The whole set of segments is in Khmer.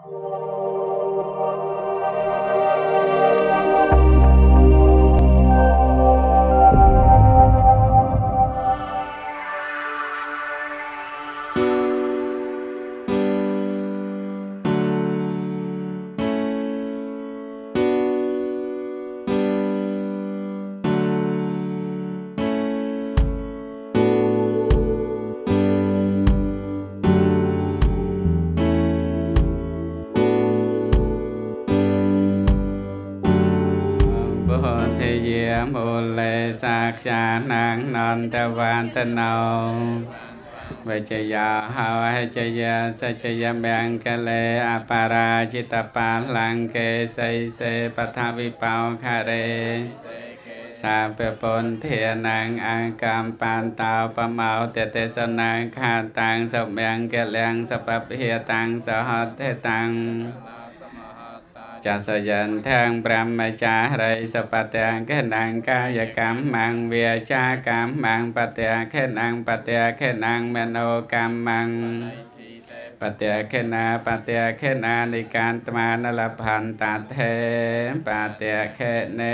มูลสักชานังนนทวันตโนวิจยาหาวิจยาสัจยแบงกะเลอปาราจิตปาลังเกไสเสปัทวิปาวคาเรสาเปปนเทียนังอังกามปานตาวปะเมาเตเตสนังขาตังสแบงกะเลงสปะเพียตังสหัตเทตังจัสยันทางพระมจาริสปัตตะเขนังกายกรรมมังเวียจากรรมมังปัตตะเขนังปัตตะเขนังมโนกรรมมังปัตตะเขนาปัตตะเขนาในการตมานลพันตาเทปัตตะเขเน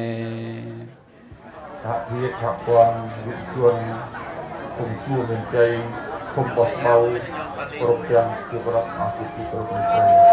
ถ้าเพียรขับวันยุดชวนคงชั่วเป็นใจคงบดเบาโปรแกรมคือประอาทิตย์โปรแกรม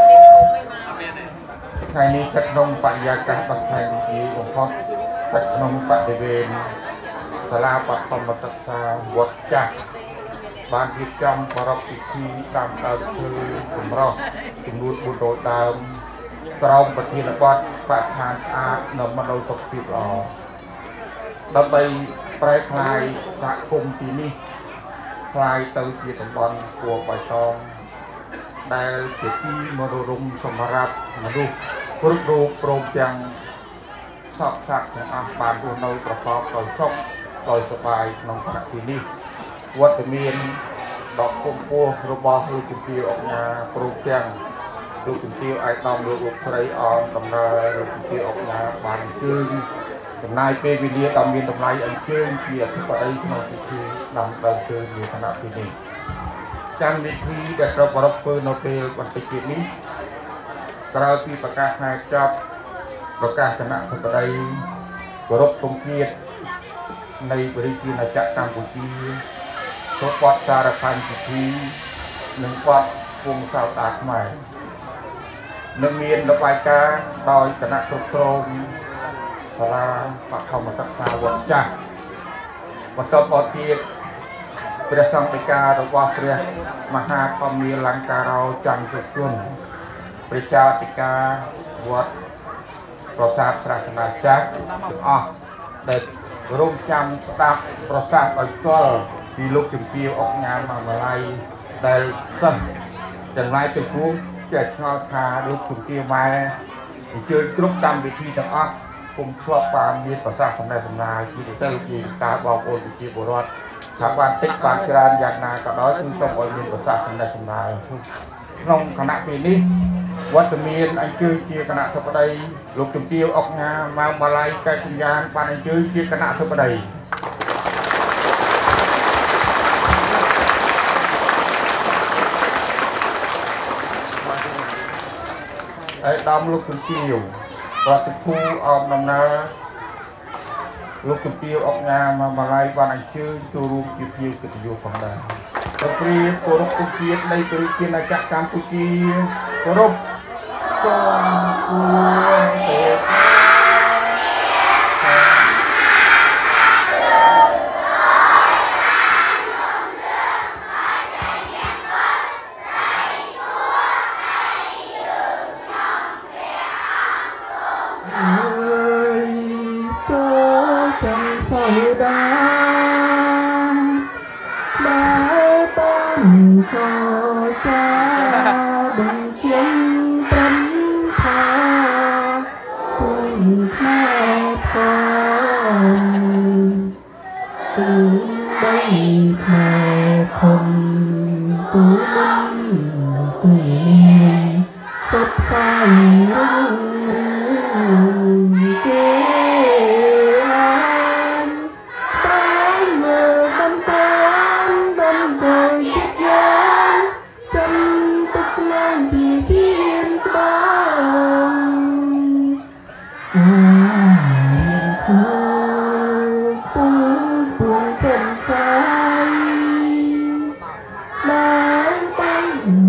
ไทยนี้จัดลงปัญญาการปัจจัยนี้องค์พระจัดลงปฏิเวณสลาปัตตมศึกษาวัดจักบานกิจกรรมประรับพิธีตามตามคือสมรสจำนวนบุตรตามกรมปฏิบัติประธานอาณนำมาโดยสกิปรอเราไปแปลคลายสังคมปีนี้คลายเติมเกียรติบอลตัวใบตองได้เกิดที่มรดกสมรับมาดูกรุ๊ปรูโปรยังสอบสักของอาบานตัวน้อยประกอบต่อยชกต่อยสบายน้องขณะที่นี้วัดเมียนดอกคมโพระบอบลูกเตียวออกงาโปรยังลูกเตียวไอตอมลูกใส่ออนตำนาลูกเตียวออกงาบานจึงตำนายเปวิเลียตำเมียนตำนายอันเชิงเกียรติประเดี๋ยวน้องที่คือนำเดินเชิงอยู่ขณะที่นี้การวิธีแต่เราประพฤติโนเปลวันที่นี้เราที่ประกาศให้จับประกาศคณะสัปดาห์กรบตรงเกียรติในบริษัทนาจักรกัมพูชีทศวรรษสารพันพิธีหนึ่งวัดวงสาวตากใหม่หนึ่งเมียนระบายการโดยคณะทุกตรงสาราปักเข้ามาศึกษาวัดจักรวัดต่อปอเทียเปรียสังติการะว่าเปรียมหาพมีลังการเราจังสุดจุนปริจาติกาวัดประสาทศาสนาจักรเด็กร่วมจำสตาร์ประสาทอัลตร์ที่ลูกจุ่มเกี่ยวออกงานมาลัยได้สั่งอย่างไรเป็นผู้แจกชอคาลูกจุ่มเกี่ยวมาเจอกรุ๊ปตามวิธีต่างๆผมชอบความมีประสาทสำนักสำนักที่ได้เซลล์จีตาบอลโอนจีบรอดชาวบ้านติดปากกรานอย่างนาก็น้อยคือส่งออยมีประสาทสำนักสำนักน้องคณะปีนี้วัดเมียนอันเชื่อเชียคณะทัพใดลูกจุ่มเกี่ยวออกงานมาลัยใกล้ปัญญาปานอันเชื่อเชียคณะทัพใดไอ้ดำลูกจุ่มเกี่ยวก็ติดคู่ออกนำนาลูกจุ่มเกี่ยวออกงานมาลัยปานอันเชื่อตัวรูปจุ่มเกี่ยวกิจอยู่ของใดตรีโกรบกุเกียรในบริษัทนาจักรกัมพูชีโกรบกองกูเอกที่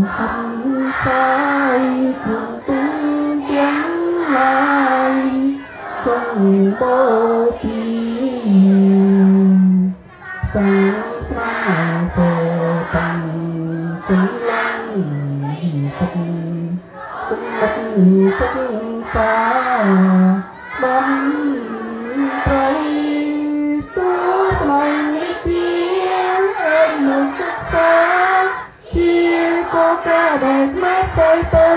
thân sai cùng tiếng tiếng lại trong bố trí sáng sáng sơ tăng chính lăng tình tình sắc xa bóng thấy tôi say tiếng em một sắc xa chia có cả đẹp mắt say tư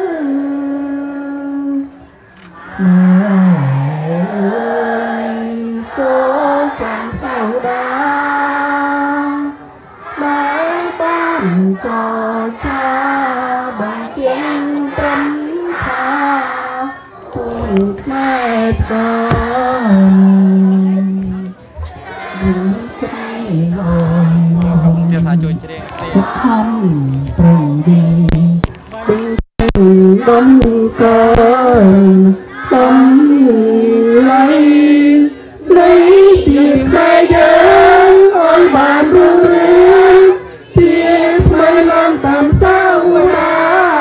mẹ ơi có chẳng sao đau bái ban cho cha bằng tiếng trấn tha cùng mẹ con những cái hồn thăm trần đi đừng đóng cơn tâm lấy tiền mai dân ôi bạn ru rê tiền mai lan tạm sao ra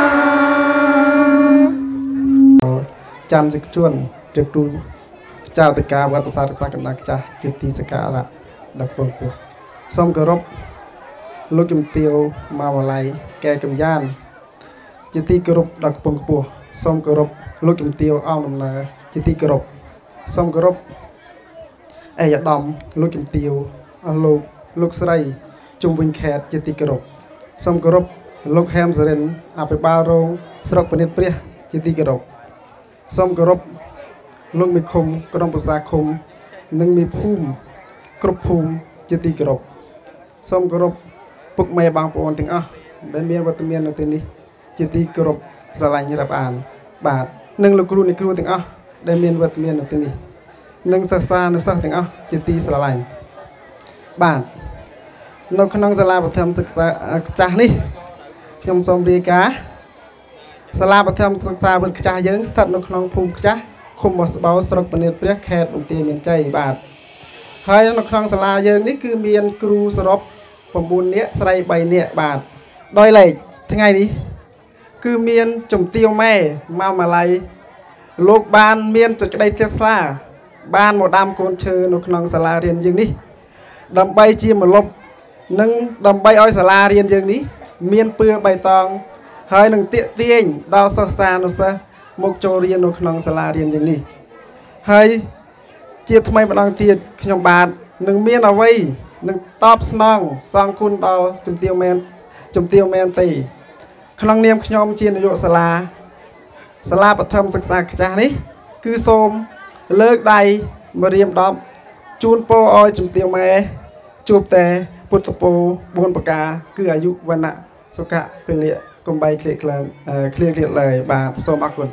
chăn dịch chuồn trực tru chào tất cả các xã hội cácนักចាស់ជាទីសក្ការៈដល់ពងពោះសូមគោរពលោកជំទាវម៉ាវឡៃកែកំយ៉ានជាទីគោរពដល់ពងពោះសូមគោរពលោកជំទាវអង្គដំណើរជាទីគោរពសូមគោរពឯកឧត្តមលោកជំទាវអស់លោកស្រីជុំវិញខេត្តជាទីគោរពសូមគោរពលោកហែមសរិនអភិបាលរងស្រុកពនិតព្រះជាទីគោរពសូមគោរពលោកមេឃុំក្រុមប្រឹក្សាឃុំនិងមេភូមិគ្រប់ភូមិជាទីគោរពសូមគោរពពុកម៉ែបងប្អូនទាំងអស់ដែលមានវត្តមាននៅទីនេះជាទីគោរពស្រឡាញ់រាប់អានបាទនិងលោកគ្រូអ្នកគ្រូទាំងអស់ដែលមានវត្តមាននៅទីនេះនិងសិស្សានុសិស្សទាំងអស់ជាទីស្រឡាញ់បាទនៅក្នុងសាលាបឋមសិក្សាចាស់នេះខ្ញុំសូមរាយការណ៍សាលាបឋមសិក្សាវិទ្យាចាស់យើងស្ថិតនៅក្នុងភូមិខ្ចាស់ឃុំបោះស្បោស្រុកពនាតព្រះខេត្តបន្ទាយមានជ័យបាទហើយនៅក្នុងសាលាយើងនេះគឺមានគ្រូសរុប9នាក់ស្រី3នាក់បាទដោយឡែកថ្ងៃនេះគឺមានជំទាវម៉ែម៉ាម៉ាឡៃលោកបានមានសេចក្តីជ្រះថ្លាបានមកដាំកូនឈើនៅក្នុងសាលារៀនយើងនេះដើម្បីជាម្លប់និងដើម្បីឲ្យសាលារៀនយើងនេះមានពឿបៃតងហើយនឹងទាក់ទាញដល់សិស្សានុសិស្សមកចូលរៀននៅក្នុងសាលារៀនយើងនេះហើយជាថ្មីម្ដងទៀតខ្ញុំបាទនឹងមានអ្វីនឹងតបស្នងសងគុណដល់ជំទាវមែនទេក្នុងនាមខ្ញុំជានាយកសាលាបឋមសិក្សាខ្ចាស់នេះគឺសូមលើកដៃមករៀបរាប់ជូនពរឲ្យជំទាវម៉ែជួបតែពុទ្ធពរ4ប្រការគឺអាយុវណ្ណៈសុខៈពលៈកំបីគ្លៀកឡើយបាទសូមអរគុណ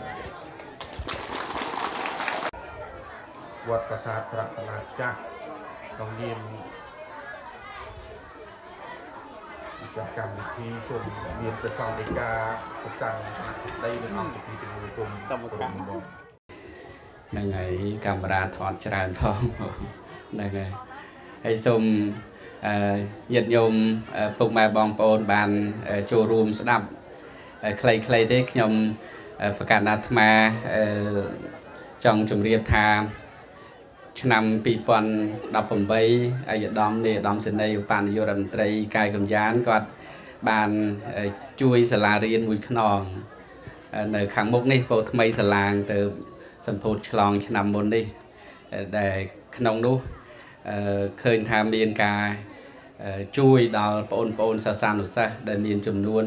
វត្តប្រាសាទរតនាចាស់ក្នុងនាមចាស់កម្មវិធីគុំមានព្រះសង្ឃដីកាប្រកាន់ដីនឹងអង្គពិធីជាមួយគុំសូមអរគុណហ្នឹងហើយកាមេរ៉ាថតច្រើនផងហ្នឹងហើយសូមញាតិញោមពុកម៉ែបងប្អូនបានចូលរួមស្ដាប់ខ្លីៗទេខ្ញុំប្រកាសអាត្មាចង់ជម្រាបថាឆ្នាំ2018អាយដាមនាយឧត្តមសេនីយ៍ឧបនាយករដ្ឋមន្ត្រីកាយកំយ៉ានគាត់បានជួយសាលារៀនមួយខ្នងនៅខាងមុខនេះពោថ្មីសាឡាងទៅសម្ពោធឆ្លងឆ្នាំមុននេះដែលក្នុងនោះឃើញថាមានការជួយដល់បងប្អូនសិស្សានុសិស្សដែលមានចំនួន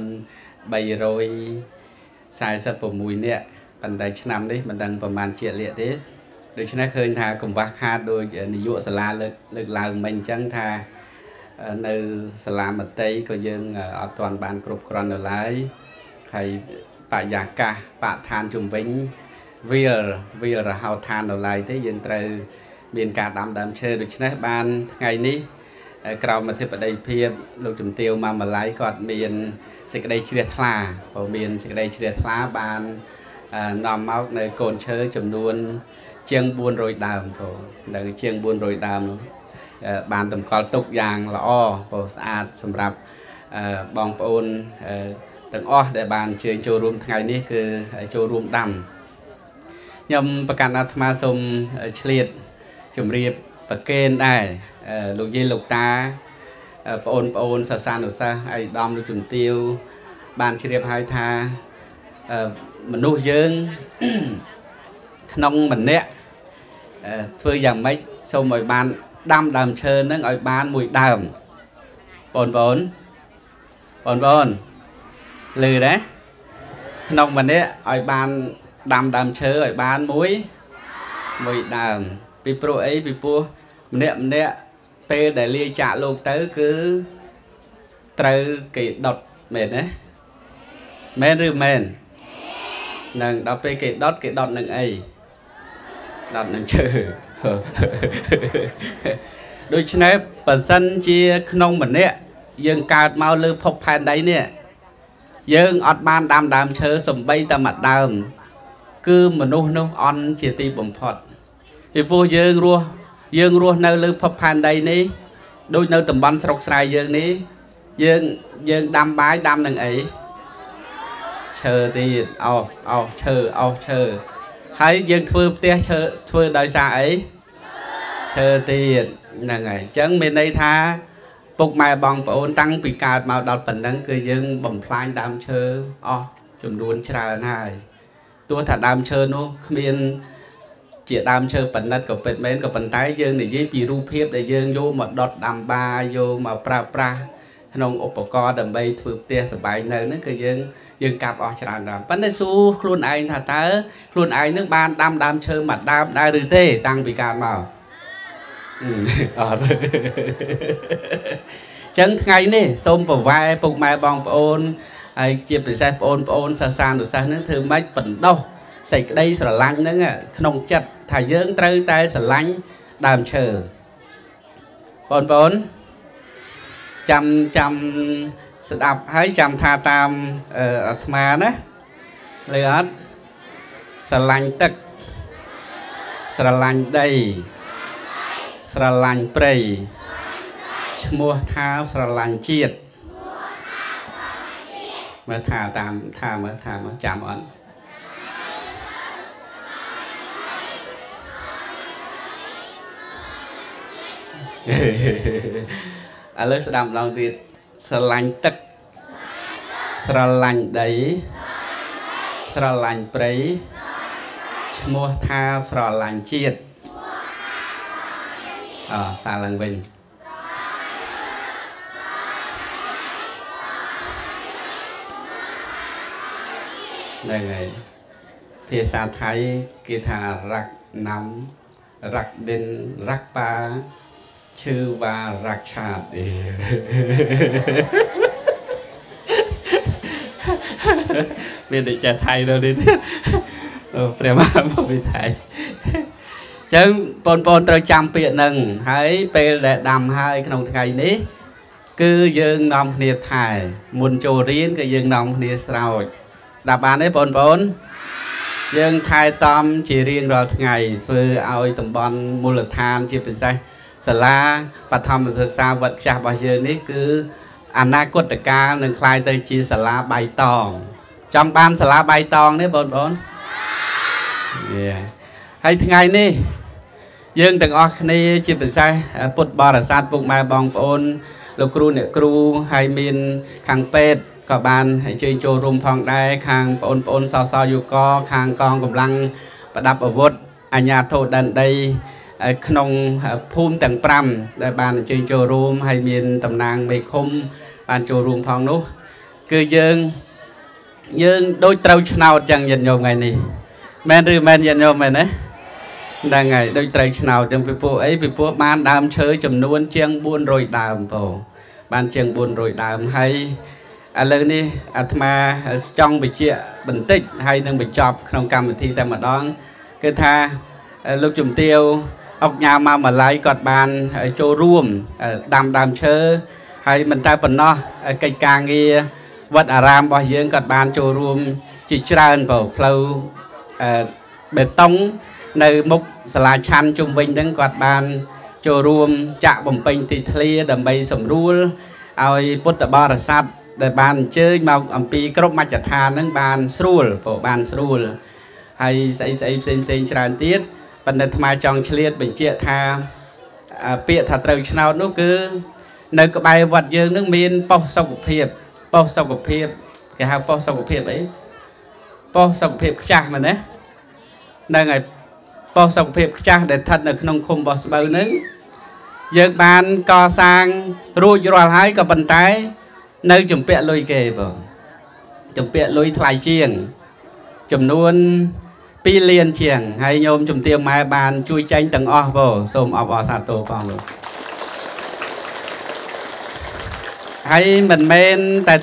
346នាក់ប៉ុន្តែឆ្នាំនេះមិនដឹងប្រមាណជាលាកទេដូច្នេះឃើញថាកង្វះខាតដោយនាយកសាលាលើកឡើងមិញអញ្ចឹងថានៅសាលាមត្តេយ្យក៏យើងអត់ទាន់បានគ្រប់គ្រាន់នៅឡើយហើយបរិយាកាសបរិស្ថានជុំវិញវាលរហោឋាននៅឡើយទេយើងត្រូវមានការដាំដើមឈើដូច្នេះបានថ្ងៃនេះក្រមអធិបតីភាពលោកជំទាវម៉ាម៉ាឡៃគាត់មានសេចក្តីជ្រះថ្លាព្រោះមានសេចក្តីជ្រះថ្លាបាននាំមកនៅកូនឈើចំនួនជាង400ដើមព្រោះនៅជាង400ដើមនោះបានតម្កល់ទុកយ៉ាងល្អព្រោះស្អាតសម្រាប់បងប្អូនទាំងអស់ដែលបានជើញចូលរួមថ្ងៃនេះគឺចូលរួមដាំខ្ញុំប្រកាសអាត្មាសូមឆ្លៀតជម្រាបប្រកេនដែរលោកយាយលោកតាបងប្អូនសាសានុសិស្សឯកឧត្តមលោកជំទាវបានជ្រាបហើយថាមនុស្សយើងក្នុងម្នាក់ធ្វើយ៉ាងម៉េចសូមឲ្យបានដាំដើមឈើនឹងឲ្យបានមួយដើមបងប្អូនឮទេក្នុងម្នាក់ឲ្យបានដាំដើមឈើឲ្យបានមួយដើមពីព្រោះអីពីព្រោះម្នាក់ពេលដែលលាចាកលោកទៅគឺត្រូវគេដុតមែនទេមែនឬមែននឹងដល់ពេលគេដុតនឹងអីដុតនឹងឈើដូច្នេះបើសិនជាក្នុងម្នាក់យើងកើតមកលើភពផែនដីនេះយើងអត់បានដាំដើមឈើសំបីតែមួយដើមគឺមនុស្សនោះអន់ជាទីបំផុតពីព្រោះយើងរស់នៅលើភពផែនដីនេះដូចនៅតំបន់ស្រុកស្រែយើងនេះយើងដាំបាយដាំនឹងអីឈើទៀតអោឈើហើយយើងធ្វើផ្ទះឈើធ្វើដោយសារអីឈើទៀតហ្នឹងហើយអញ្ចឹងមានន័យថាពុកម៉ែបងប្អូនតាំងពីកើតមកដល់ប៉ុណ្ណឹងគឺយើងបំផ្លាញដើមឈើអស់ចំនួនច្រើនហើយទោះថាដើមឈើនោះគ្មានជាដើមឈើប៉និតក៏ពិតមែនក៏ប៉ុន្តែយើងនិយាយពីរូបភាពដែលយើងយកមកដុតដាំបាយយកមកប្រើប្រាស់ក្នុងឧបករណ៍ដើម្បីធ្វើផ្ទះសម្បែងនៅហ្នឹងគឺយើងកាប់អស់ច្រើនដែរប៉ុន្តែសួរខ្លួនឯងថាតើខ្លួនឯងនឹងបានដាំដើមឈើមួយដើមដែរឬទេតាំងពីកើតមកអត់ចឹងថ្ងៃនេះសូមប្រវែពុកម៉ែបងប្អូនហើយជាពិសេសបងប្អូនសាសានុសិស្សហ្នឹងធ្វើម៉េចបណ្ដោះសេចក្តីស្រឡាញ់ហ្នឹងក្នុងចិត្តថាយើងត្រូវតែស្រឡាញ់ដើមឈើបងប្អូនចាំស្ដាប់ហើយចាំថាតាមអាត្មាណាលើអត់ស្រឡាញ់ទឹកស្រឡាញ់ដីស្រឡាញ់ព្រៃឈ្មោះថាស្រឡាញ់ជាតិមើលថាតាមថាមើលចាំអត់ឥឡូវស្ដាប់ម្ដងទៀតស្រឡាញ់ទឹកស្រឡាញ់ដីស្រឡាញ់ព្រៃឈ្មោះថាស្រឡាញ់ជាតិសារឡើងវិញហ្នឹងហើយភាសាថៃគេថាรักน้ำรักดินรักป่าชื่อว่ารักชาติមានតែចេះថៃដល់នេះព្រះមហាពុទ្ធវិថីចឹងបងប្អូនត្រូវចាំពាក្យហ្នឹងហើយពេលដែលដាំហើយក្នុងថ្ងៃនេះគឺយើងនាំគ្នាថែមុនចូលរៀនគឺយើងនាំគ្នាស្រោចស្ដាប់បានទេបងប្អូនយើងថែតំជារៀងរាល់ថ្ងៃធ្វើឲ្យតំបន់មូលដ្ឋានជាពិសេសសាលាបឋមសិក្សាវត្តខ្ចាស់របស់យើងនេះគឺអនាគតកាលនឹងក្លាយទៅជាសាលាបៃតងចង់បានសាលាបៃតងទេបងប្អូនហើយថ្ងៃនេះយើងទាំងអស់គ្នាជាពិសេសពុទ្ធបរិស័ទពុកម៉ែបងប្អូនលោកគ្រូអ្នកគ្រូហើយមានខាងពេទ្យក៏បានអញ្ជើញចូលរួមផងដែរខាងបងប្អូនសសយុកខាងកងកម្លាំងប្រដាប់អាវុធអាជ្ញាធរដែនដីក្នុងភូមិទាំង5ដែលបានអញ្ជើញចូលរួមហើយមានតំណាងមេឃុំបានចូលរួមផងនោះគឺយើងដូចត្រូវឆ្នោតចឹងញាតិញោមថ្ងៃនេះមែនឬមែនញាតិញោមមែនទេហ្នឹងហើយដូចត្រូវឆ្នោតចឹងពីព្រោះអីពីព្រោះបានដើមឈើចំនួនជាង400ដើមបងបានជាង400ដើមហើយឥឡូវនេះអាត្មាចង់បញ្ជាក់បន្តិចហើយនឹងបញ្ចប់ក្នុងកម្មវិធីតែម្ដងគឺថាលោកជំទាវអុកញ៉ាមកម៉ាឡៃគាត់បានចូលរួមដាំដើមឈើហើយមិនតែប៉ុណ្ណោះកិច្ចការងារវត្តអារាមរបស់យើងគាត់បានចូលរួមជាច្រើនបងផ្លូវបេតុងនៅមុខសាលាឆាន់ជុំវិញហ្នឹងគាត់បានចូលរួមចាក់បំពេញទីធ្លាដើម្បីសម្រួលឲ្យពុទ្ធបរិស័ទ để bàn chơi mà âm pi cướp mặt chặt than nâng bàn srul bộ bàn srul hay xem tràn tiết vấn đề mà trong liệt bệnh chia tha bịa thật trời nào nó cứ nơi cái bài vật dương nước miên bao sau cuộc hiệp cái hàng bao sau cuộc hiệp ấy bao sau cuộc hiệp cha mà đấy nơi ngày bao sau cuộc hiệp cha để thật là không không bao bao nữa dương bàn co sang ruồi rồi hái cả bàn tay nơi chụp bịa lôi kề vào chụp bịa lôi thay chiềng chụp luôn pi liền chiềng hay nhôm chụp tiêu mai bàn chui tranh tầng o vào xôm o sát tổ phong luôn hay mình men tại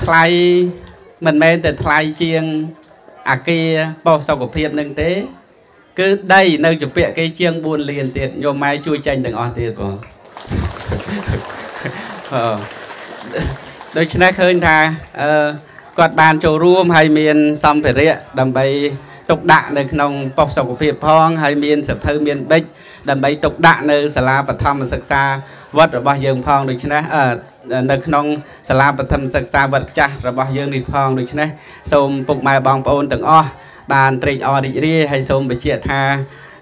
thay chiêng kia bao sau của phiên nâng thế cứ đây nơi chụp bịa cái chiêng buồn liền tiệt nhôm mai chui tranh tầng o tiệt vào đôi chân khơi thà quạt bàn trầu ruộng hay miền xăm phải rịa đầm bay tục đạn nơi nông bọc sọc của phiệp phong hay miền sập hơi miền bích đầm bay tục đạn nơi sả la bát thăm sặc xa vật ở bao dương phong được chứ nơi nông sả la bát thăm sặc xa vật cha ở bao dương đi phong được chứ xôm phục mai bong ôn từng o bàn trịnh o đi đi hay xôm bị chia tha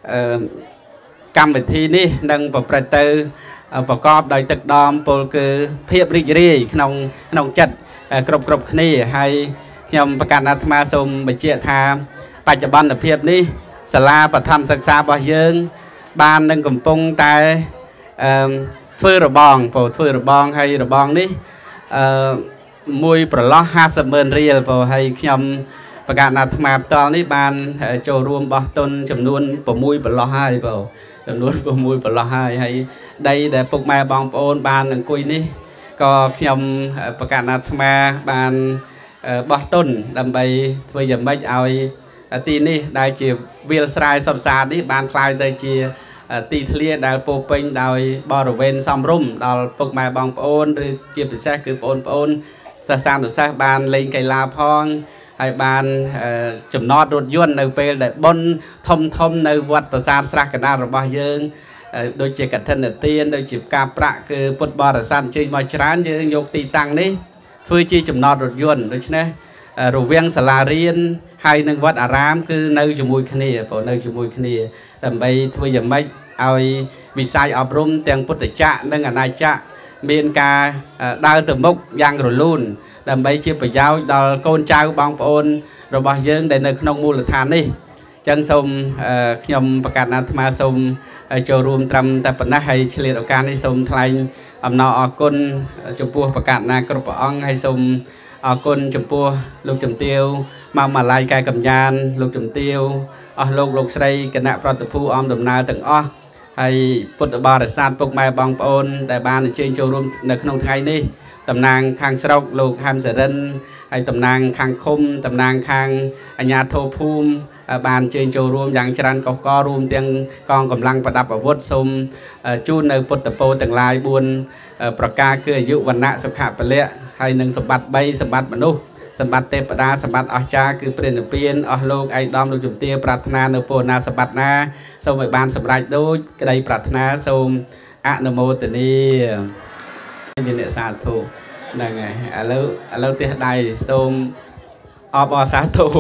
cam bị thi ní nâng vàoประตูประกอบដោយទឹកដមពលគឺភាពរីករាយក្នុងចិត្តគ្រប់គ្នាហើយខ្ញុំប្រកាសអាត្មាសូមបញ្ជាក់ថាបច្ចុប្បន្នភាពនេះសាលាបឋមសិក្សារបស់យើងបាននឹងកំពុងតែធ្វើរបងធ្វើរបងហើយរបងនេះមួយប្រឡោះ50,000រៀលហើយខ្ញុំប្រកាសអាត្មាផ្ទាល់នេះបានចូលរួមបោះទុនចំនួន6ប្រឡោះហើយចំនួន6ប្រឡោះហើយដីដែលពុកម៉ែបងប្អូនបានអង្គុយនេះក៏ខ្ញុំប្រកាសអាត្មាបានបោះទុនដើម្បីធ្វើយ៉ាងម៉េចឲ្យទីនេះដែលជាវាលស្រែសុទ្ធសាធនេះបានคล้ายទៅជាទីធ្លាដែលពោពេញដោយបរិវេណសំរុំដល់ពុកម៉ែបងប្អូនឬជាពិសេសគឺបងប្អូនសិស្សានុសិស្សបានលេងកីឡាផងហើយបានចំណតរថយន្តនៅពេលដែលបុណ្យធំនៅវត្តប្រាសាទស្រះកណ្ដាលរបស់យើងដូចជាកឋិនទានដូចជាការប្រាក់គឺពុទ្ធបរិស័ទជិះមកច្រើនយើងយកទីតាំងនេះធ្វើជាចំណតរថយន្តដូច្នេះរវាងសាលារៀនហើយនឹងវត្តអារាមគឺនៅជាមួយគ្នានៅជាមួយគ្នាដើម្បីធ្វើយ៉ាងម៉េចឲ្យវិស័យអប់រំទាំងពុទ្ធចក្រនិងអនាចក្រមានការដើរទៅមុខយ៉ាងរលូនដើម្បីជាប្រយោជន៍ដល់កូនចៅបងប្អូនរបស់យើងដែលនៅក្នុងមូលដ្ឋាននេះចឹងសូមខ្ញុំប្រកាសអាត្មាសូមចូលរួមត្រឹមតែប៉ុណ្ណេះហើយឆ្លៀតឱកាសនេះសូមថ្លែងអំណរអគុណចំពោះប្រកាសណាគ្រប់ព្រះអង្គហើយសូមអរគុណចំពោះលោកជំទាវមកម៉ាឡៃកែកំយ៉ានលោកជំទាវអស់លោកស្រីគណៈប្រតិភូអមដំណើរទាំងអស់ហើយពុទ្ធបរិស័ទពុកម៉ែបងប្អូនដែលបានអញ្ជើញចូលរួមនៅក្នុងថ្ងៃនេះតំណាងខាងស្រុកលោកហាំសរិនហើយតំណាងខាងឃុំតំណាងខាងអាជ្ញាធរភូមិបានជើញចូលរួមយ៉ាងច្រើនកុះករួមទាំងកងកម្លាំងប្រដាប់អាវុធសូមជូននៅពុទ្ធពរទាំងឡាយ4ប្រការគឺអាយុវណ្ណៈសុខៈពលៈហើយនឹងសម្បត្តិ3សម្បត្តិមនុស្សសម្បត្តិទេពតាសម្បត្តិអស្ចារ្យគឺព្រះនិព្វានអស់លោកឯកឧត្តមលោកជំទាវប្រាថ្នានៅពរណាសម្បត្តិណាសូមឲ្យបានសម្រេចដូចក្តីប្រាថ្នាសូមអនុមោទនាមានអ្នកសាធុហ្នឹងហើយឥឡូវទេសដៃសូមអបអរសាធុ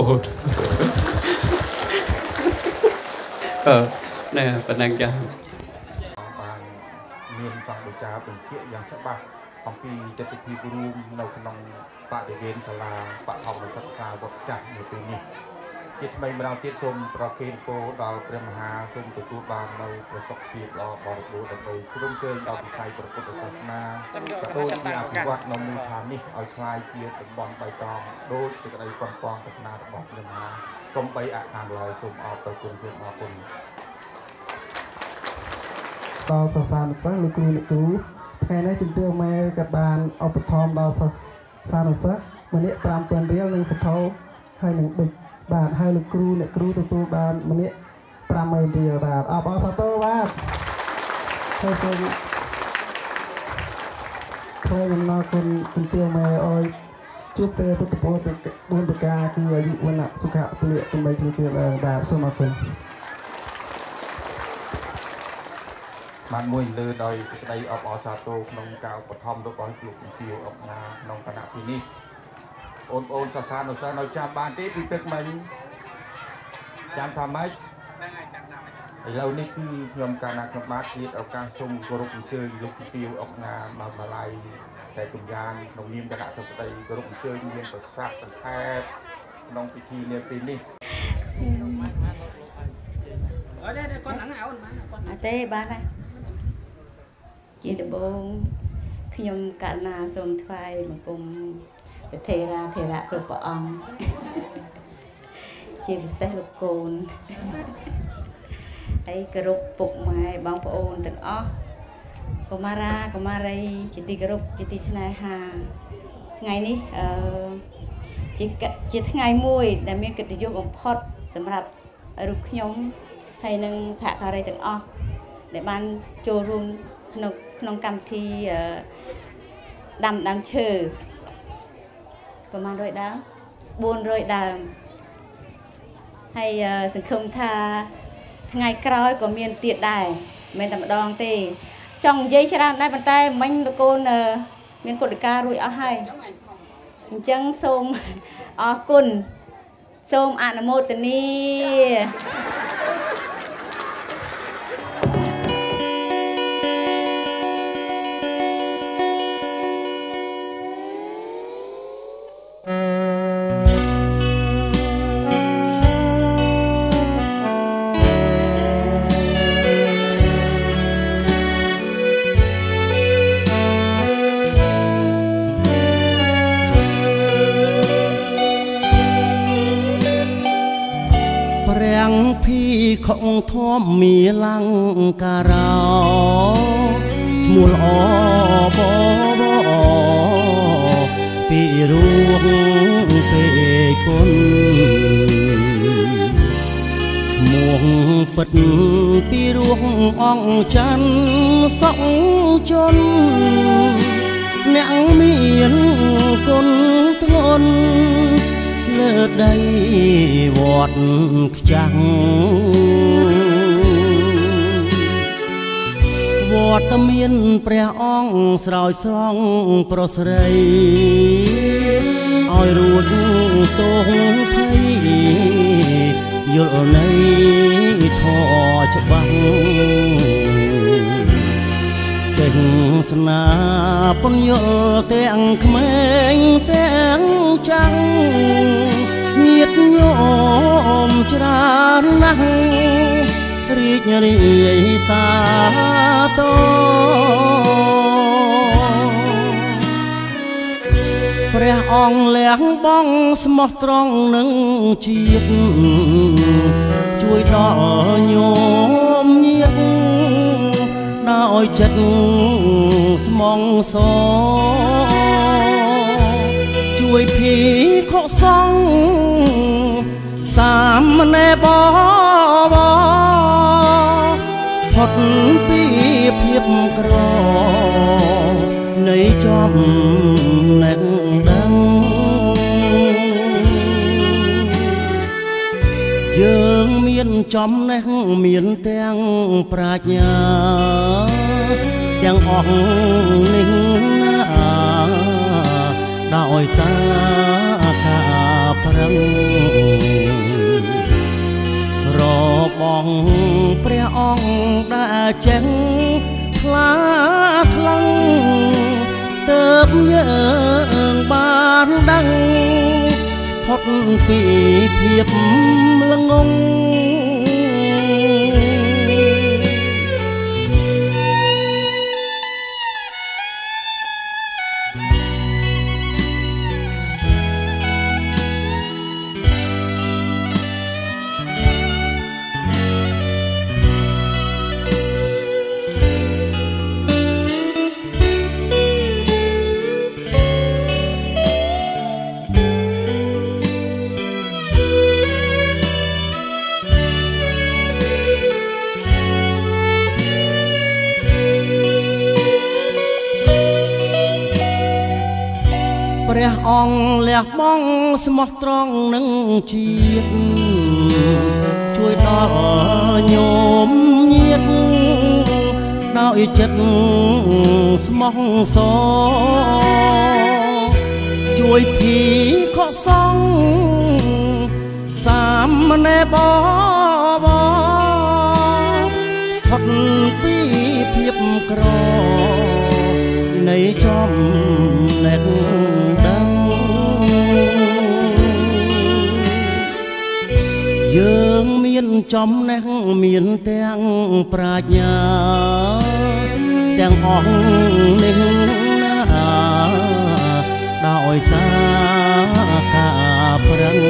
នេះប៉ុណ្ណឹងចា៎បានមានសង្ឃចារបញ្ជាក់យ៉ាងច្បាស់អំពីទស្សនវិជ្ជារួមនៅក្នុងបរិវេណសាលាបឋមសិក្សាវត្តចាស់នៅពេលនេះជាថ្មីម្ដងទៀតសូមប្រគេនពរដល់ព្រះមហាសូមទទួលបាននៅប្រសពភាពល្អបរិបូរណ៍ដើម្បីជ្រុំជើញដល់វិស័យព្រះពុទ្ធសាសនាក៏ដូចជាអភិវឌ្ឍនៅមូលដ្ឋាននេះឲ្យคล้ายជាតំបន់បៃតងដូចសេចក្តីប៉ុនប៉ងប្រាថ្នារបស់ព្រះមហាសូមបីអខានឡើយសូមអរព្រគុណសូមអរគុណដល់សិស្សានុសិស្សលោកគ្រូអ្នកគ្រូថ្ងៃនេះជំទាវម៉ែក៏បានឧបត្ថម្ភដល់សិស្សានុសិស្សម្នាក់5,000រៀលនិងសភៅហើយនឹងប៊ិចបាទហើយលោកគ្រូអ្នកគ្រូទទួលបានម្នាក់50,000រៀលបាទអបអរសាទរបាទហើយសូមថ្លែងអំណរគុណជំទាវម៉ែអើយជួបតែពុទ្ធពរ4ប្រការគឺអាយុវណ្ណៈសុខៈពលៈដើម្បីជួយទៀតបាទសូមអរគុណបានមួយលើដោយសេចក្តីអបអរសាទរក្នុងការឧបត្ថម្ភរបស់លោកជំទាវអបណាក្នុងគណៈទីនេះអូនសាសានៅសិននៅចាំបានទេពីទឹកមិញចាំថាម៉េចឥឡូវនេះគឺខ្ញុំកាលណាខ្ញុំបាទទៀតឱកាសសូមគោរពអញ្ជើញលោកជំទាវអុកណាមកបល័យតែគំយ៉ានក្នុងនាមគណៈសព្វតីគោរពអញ្ជើញមានប្រសាសន៍សង្ខេបក្នុងពិធីនាពេលនេះទេបានហើយជាដំបូងខ្ញុំកណាសូមថ្វាយបង្គំព្រះថេរាធេរៈគ្រប់ព្រះអង្គជាពិសេសលោកកូនហើយគោរពពុកម៉ែបងប្អូនទាំងអស់កុមារាកុមារីជាទីគោរពជាទីស្នេហាថ្ងៃនេះជាថ្ងៃមួយដែលមានកិត្តិយសបំផុតសម្រាប់រូបខ្ញុំហើយនិងសហការីទាំងអស់ដែលបានចូលរួមក្នុងកម្មវិធីដាំដើមឈើប្រហែល100ដើម400ដើមហើយសង្ឃឹមថាថ្ងៃក្រោយក៏មានទៀតដែរមិនតែម្ដងទេចង់និយាយច្រើនដែរប៉ុន្តែមិញលោកកូនមានពុទ្ធិការួចអស់ហើយអញ្ចឹងសូមអរគុណសូមអនុមោទនាខំធំមីលង្ការោឈ្មោះល្អបបពីរួងពេគុណឈ្មោះពិតពីរួងអង្គច័ន្ទសក់ជន់អ្នកមានគុណធ្ងន់លើដីវត្តខ្ចាំងវត្តមានព្រះអង្គស្រោចស្រង់ប្រុសស្រីឲ្យរួចទងភ័យយល់នៃធម៌ច្បាស់ទាំងស្នាពន្យល់ទាំងក្មេងទាំងចាំងញាតិញោមច្រើនណាស់រីករាយសាទរព្រះអង្គលះបង់ស្មោះត្រង់នឹងជាតិជួយដល់ញោមញាតិដោយចិត្តស្មងសជួយភីខកសងសាមណេរបផុតពីភាពក្រនៃចំណេះដឹងយើងមានចំណេះមានទាំងប្រាជ្ញាទាំងអស់នេះណាដោយសារការប្រឹងបងព្រះអង្គដែលចេះខ្លាថ្លឹងទើបយើងបានដឹងផុតពីភាពល្ងងព្រះអង្គលះបង់ស្មោះត្រង់នឹងជាតិជួយដល់ញោមញាតិដោយចិត្តស្មោះសរជួยผีขอซองสามแน่บทดปีเพียบกรอในจอมแหลกดังយើងមានចំណេះមានទាំងប្រាជ្ញាទាំងអង្គនេះណាដោយសារការប្រឹង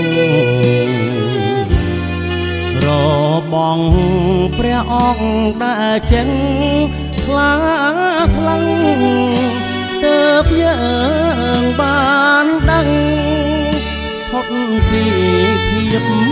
របងព្រះអង្គដែលចេញខ្លាខ្លាំងទើបយើងបានដឹងផុតពីភាព